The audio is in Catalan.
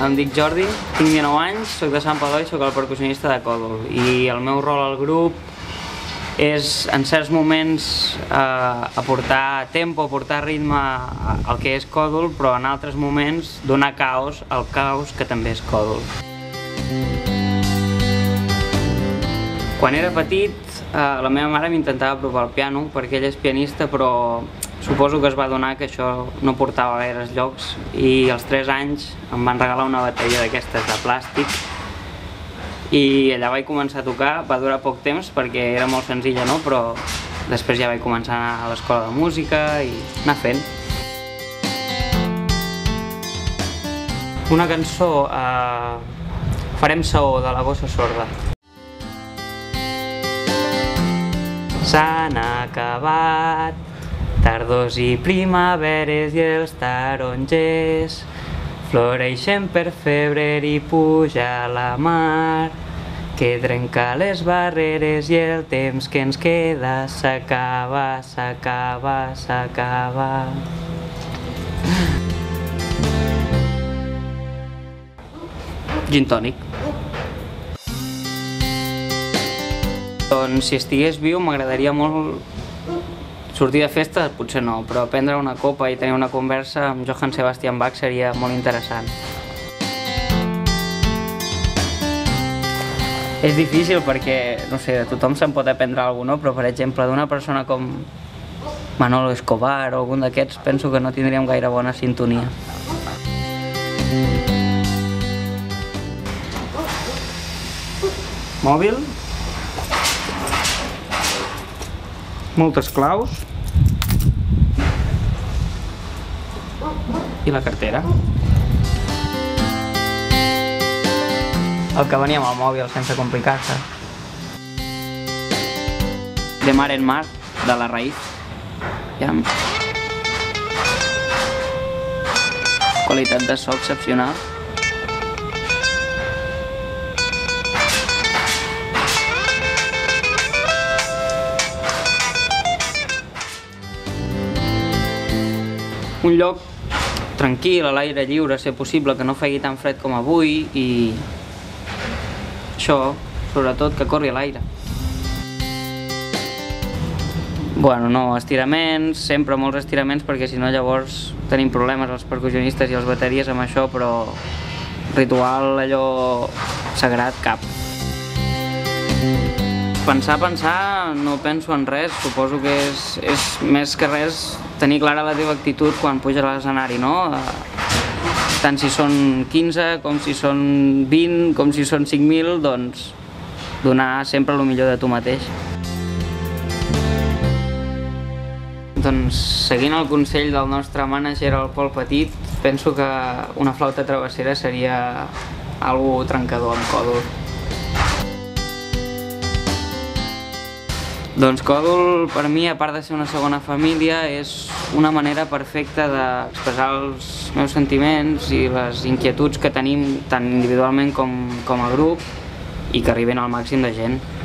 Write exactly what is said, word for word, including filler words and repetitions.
em dic Jordi, tinc dinou anys, soc de Santpedor i soc el percussionista de Còdol. I el meu rol al grup és, en certs moments, eh, aportar tempo, aportar ritme al que és Còdol, però en altres moments donar caos al caos que també és Còdol. Quan era petit, eh, la meva mare m'intentava apropar al piano, perquè ella és pianista, però suposo que es va adonar que això no portava gaires llocs i als tres anys em van regalar una bateria d'aquestes de plàstic i allà vaig començar a tocar. Va durar poc temps perquè era molt senzilla, no? Però després ja vaig començar a anar a l'escola de música i anar fent. Una cançó, eh, Farem Saó, de la Gossa Sorda. S'han acabat tardors i primaveres i els tarongers floreixen per febrer i puja la mar, que trenca les barreres i el temps que ens queda s'acaba, s'acaba, s'acaba. Gin tònic. Doncs si estigués viu m'agradaria molt sortir de festa, potser no, però prendre una copa i tenir una conversa amb Johann Sebastian Bach seria molt interessant. És difícil perquè, no sé, tothom se'n pot aprendre alguna cosa, però per exemple d'una persona com Manolo Escobar o algun d'aquests penso que no tindríem gaire bona sintonia. Mòbil. Moltes claus i la cartera. El que venia amb el mòbil sense complicar-se. De Mar en Mar, de La Raïz. Ja. Qualitat de so excepcional. Un lloc tranquil, a l'aire lliure, si és possible, que no faci tan fred com avui i això, sobretot, que corri a l'aire. Bueno, no, estiraments, sempre molts estiraments, perquè si no llavors tenim problemes els percussionistes i els bateries amb això, però ritual allò sagrat, cap. Pensar, pensar, no penso en res, suposo que és, és més que res tenir clara la teva actitud quan puges a l'escenari, no? Tant si són quinze, com si són vint, com si són cinc mil, doncs donar sempre el millor de tu mateix. Doncs seguint el consell del nostre mànager, el Pol Petit, penso que una flauta travessera seria algo trencador amb Còdol. Doncs Còdol, per mi, a part de ser una segona família, és una manera perfecta d'expressar els meus sentiments i les inquietuds que tenim tant individualment com, com a grup i que arriben al màxim de gent.